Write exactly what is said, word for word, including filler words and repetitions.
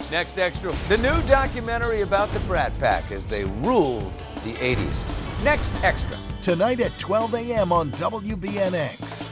Next Extra, the new documentary about the Brat Pack as they ruled the eighties. Next Extra. Tonight at twelve a m on W B N X.